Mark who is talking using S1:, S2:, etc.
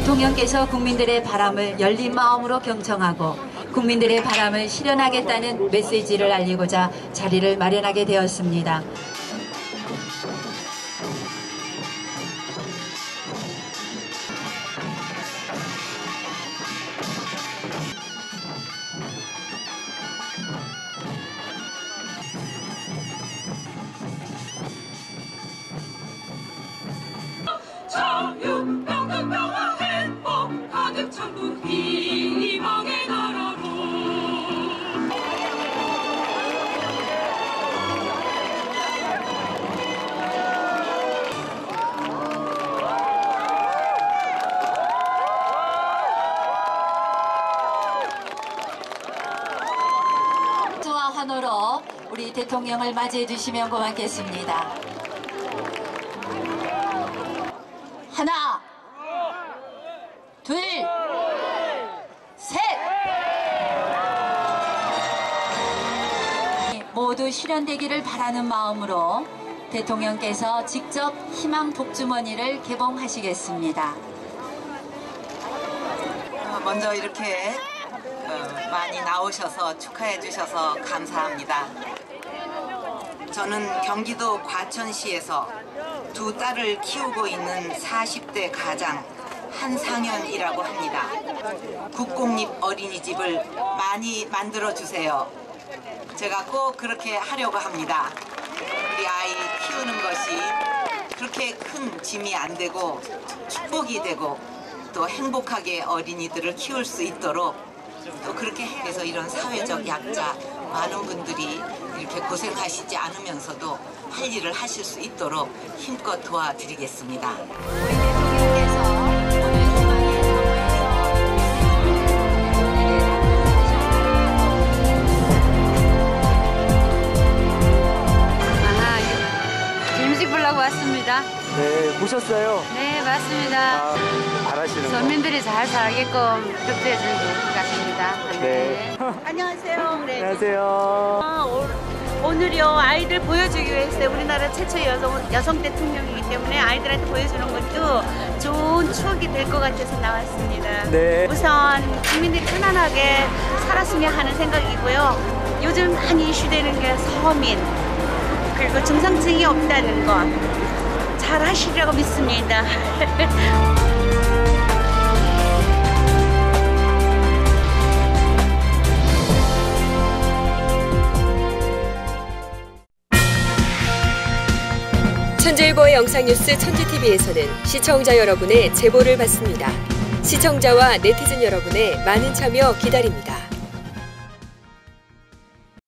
S1: 대통령께서 국민들의 바람을 열린 마음으로 경청하고 국민들의 바람을 실현하겠다는 메시지를 알리고자 자리를 마련하게 되었습니다.
S2: 자유평등평화 행복 가득 찬 희망의 나라로
S1: 박수와 환호로 우리 대통령을 맞이해 주시면 고맙겠습니다. 하나, 둘, 셋! 모두 실현되기를 바라는 마음으로 대통령께서 직접 희망 복주머니를 개봉하시겠습니다.
S3: 먼저 이렇게 많이 나오셔서 축하해 주셔서 감사합니다. 저는 경기도 과천시에서 두 딸을 키우고 있는 40대 가장 한상현이라고 합니다. 국공립 어린이집을 많이 만들어 주세요. 제가 꼭 그렇게 하려고 합니다. 우리 아이 키우는 것이 그렇게 큰 짐이 안 되고 축복이 되고 또 행복하게 어린이들을 키울 수 있도록 또 그렇게 해서 이런 사회적 약자 많은 분들이 이렇게 고생하시지 않으면서도 할 일을 하실 수 있도록 힘껏 도와드리겠습니다.
S1: 우리 대통령께서 오늘 희망의
S4: 사무에서 재밌게 보려고 왔습니다.
S5: 네, 보셨어요?
S4: 네, 맞습니다.
S5: 잘하시는 거.
S4: 서민들이 잘 살게끔 협조해 주는 것 같습니다.
S5: 네.
S6: 안녕하세요. 네.
S5: 안녕하세요.
S6: 오늘요 아이들 보여주기 위해서 우리나라 최초 여성 대통령이기 때문에 아이들한테 보여주는 것도 좋은 추억이 될 것 같아서 나왔습니다.
S5: 네.
S6: 우선 국민들이 편안하게 살았으면 하는 생각이고요. 요즘 많이 이슈되는 게 서민 그리고 중상층이 없다는 것 잘 하시리라고 믿습니다.
S7: 천재일보의 영상뉴스 천재TV에서는 시청자 여러분의 제보를 받습니다. 시청자와 네티즌 여러분의 많은 참여 기다립니다.